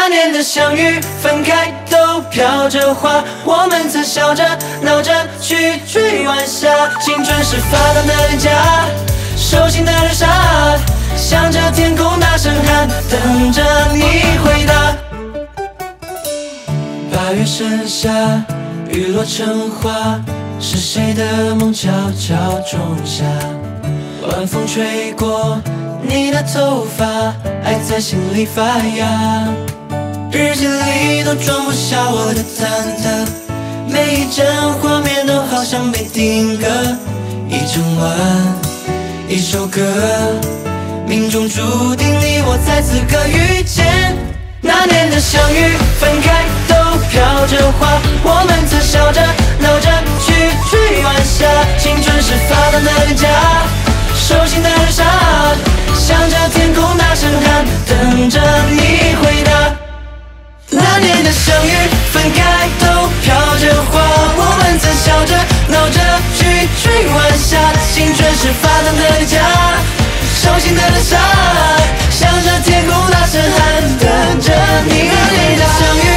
那年的相遇，分开都飘着花，我们曾笑着闹着去追晚霞。青春是发烫的脸颊，手心的流沙，向着天空大声喊，等着你回答。8月盛夏，雨落成花，是谁的梦悄悄种下？晚风吹过你的头发，爱在心里发芽。日记里都装不下我的忐忑，每一帧画面都好像被定格。一整晚，一首歌，命中注定你我在此刻遇见。那年的相遇，分开都飘着花，我们曾笑着闹着去追晚霞。青春是发烫的脸颊，手心的流沙，向着天空大声喊，等着你回答。那年的相遇，分开都飘着花，我们曾笑着闹着去追晚霞。青春是发烫的脸颊，手心的流沙，向着天空大声喊，等着你回答。